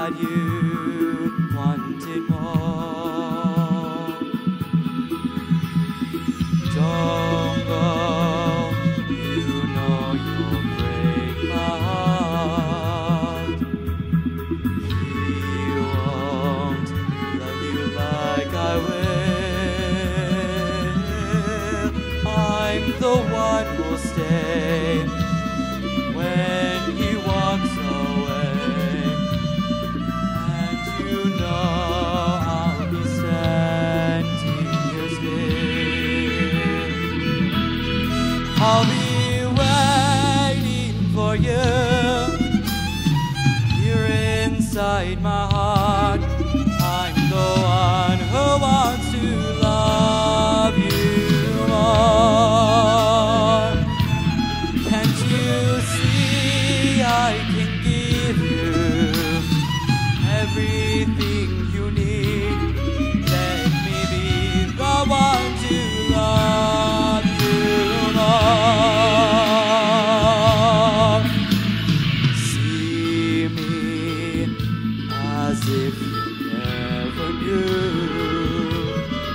that you wanted more. Don't go, you know you'll break my heart. He won't love you like I will. I'm the one who'll stay when he walks away, and you know I'll be standing here still. I'll be waiting for you here inside my heart. I'm the one who wants to love you more. Can't you see I can give you everything you need? Let me be the one to love you more. See me as if you never knew.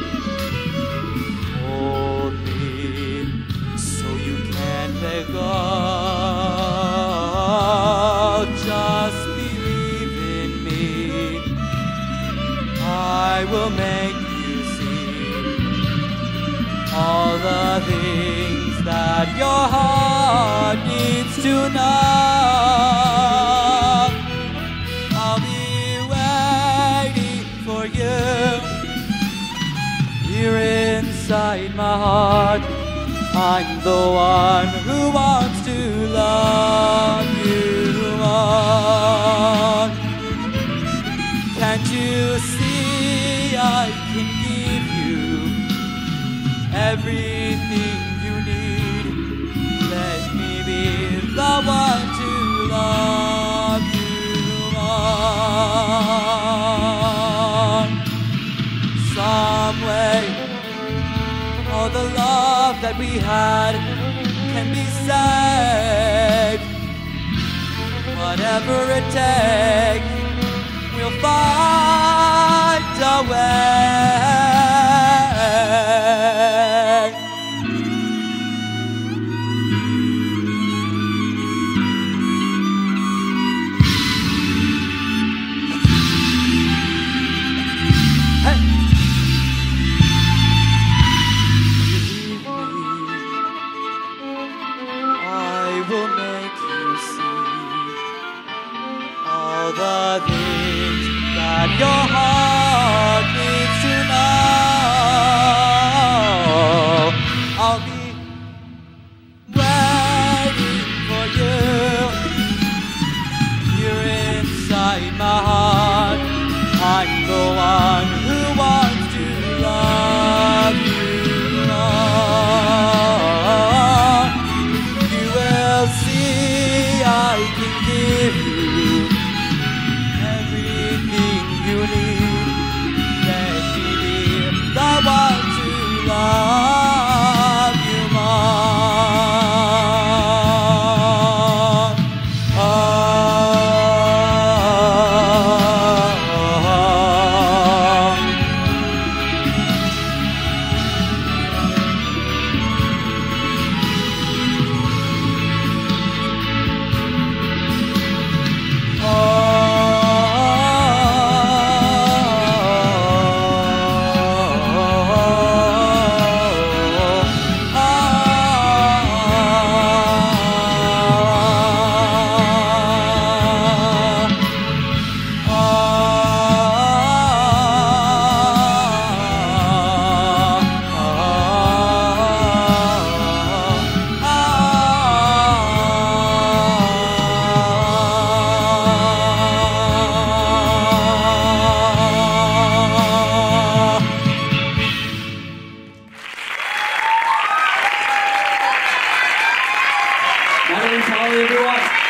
Hold me so you can't let go. Just believe in me. I will make you see all the things that your heart needs to know. I'll be waiting for you here inside my heart. I'm the one who wants to love you more. Can't you see I can give you everything you need? Let me be the one to love you more. Some way all the love that we had can be saved. Whatever it takes, we'll find a way. Will make you see all the things that your heart needs to know. I'll be waiting for you here inside my heart. I'm the one who wants to love you more. See, I can give you everything you need. Let me be the one to love you more. Madeleine Tolley, everyone.